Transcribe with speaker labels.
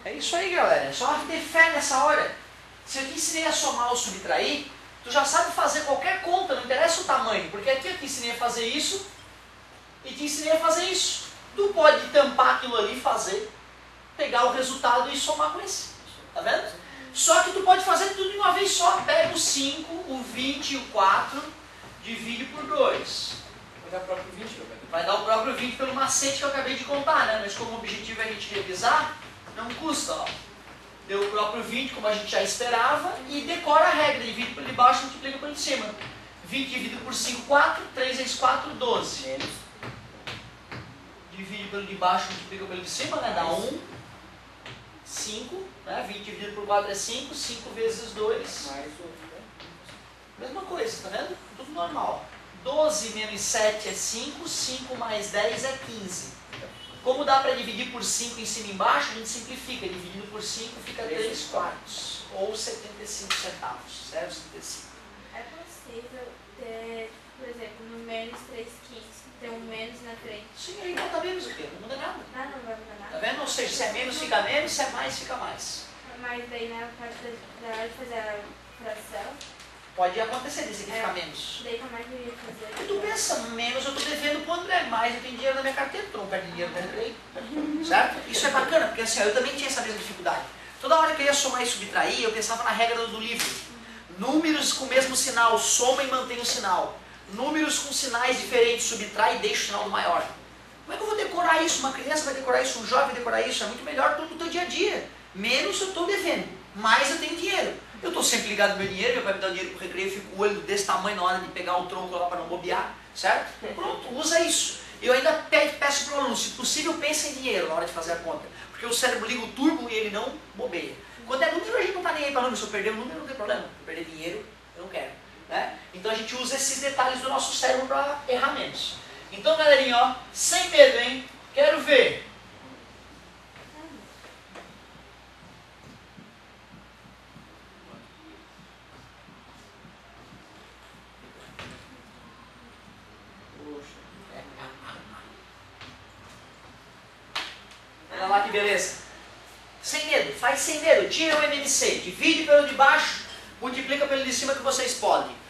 Speaker 1: É isso aí, galera. É só ter fé nessa hora. Se eu te ensinei a somar ou subtrair, tu já sabe fazer qualquer conta, não interessa o tamanho. Porque aqui eu te ensinei a fazer isso e te ensinei a fazer isso. Tu pode tampar aquilo ali, fazer, pegar o resultado e somar com esse. Tá vendo? Só que tu pode fazer tudo de uma vez só. Pega o 5, o 20 e o 4, divide por 2.
Speaker 2: Vai dar o próprio 20, meu velho.
Speaker 1: Vai dar o próprio 20 pelo macete que eu acabei de contar, né? Mas como o objetivo é a gente revisar, não custa, ó. Deu o próprio 20, como a gente já esperava, e decora a regra. Divide pelo de baixo, multiplica pelo de cima. 20 dividido por 5, 4. 3 vezes 4, 12.
Speaker 2: Menos.
Speaker 1: Divide pelo de baixo, multiplica pelo de cima, né? Dá 1. 5. Né? 20 dividido por 4 é 5. 5 vezes 2.
Speaker 2: Mais outro, né?
Speaker 1: Mesma coisa, tá vendo? Tudo normal. 12 menos 7 é 5. 5 mais 10 é 15. Como dá para dividir por 5 em cima e embaixo, a gente simplifica. Dividindo por 5 fica 3 quartos. Ou 75 centavos. 0,75.
Speaker 3: É possível ter, por exemplo, no menos 3 quintos, ter um menos na frente?
Speaker 1: Sim, aí bota menos o quê? Não muda nada.
Speaker 3: Ah, não vai mudar
Speaker 1: Tá
Speaker 3: nada?
Speaker 1: vendo? Ou seja, se é menos fica menos, se é mais fica mais.
Speaker 3: Mas daí na parte da hora de fazer a fração,
Speaker 1: Pode acontecer desse aqui ficar menos.
Speaker 3: daí como é que eu ia fazer?
Speaker 1: E tu pensa, menos eu tô devendo pro André, mais eu tenho dinheiro na minha carteira, tu não perde dinheiro pro André. Certo? Isso é bacana, porque assim, ó, eu também tinha essa mesma dificuldade. Toda hora que eu ia somar e subtrair, eu pensava na regra do livro. Números com o mesmo sinal, soma e mantém o sinal. Números com sinais diferentes, subtrai e deixa o sinal do maior. Como é que eu vou decorar isso? Uma criança vai decorar isso, um jovem vai decorar isso? É muito melhor tudo no teu dia a dia. Menos eu estou devendo, mais eu tenho dinheiro. Eu estou sempre ligado no meu dinheiro, meu pai me dá o dinheiro para o recreio, eu fico com o olho desse tamanho na hora de pegar o tronco lá para não bobear, certo? Pronto, usa isso. Eu ainda peço para o aluno, se possível, pense em dinheiro na hora de fazer a conta. Porque o cérebro liga o turbo e ele não bobeia. Quando é número, a gente não está nem aí para número. Se eu perder o número, não tem problema. Se eu perder dinheiro, eu não quero. Né? Então a gente usa esses detalhes do nosso cérebro para errar menos. Então, galerinha, ó, sem medo, hein? Quero ver. Olha lá que beleza. Sem medo, faz sem medo. Tira o MMC, divide pelo de baixo, multiplica pelo de cima que vocês podem.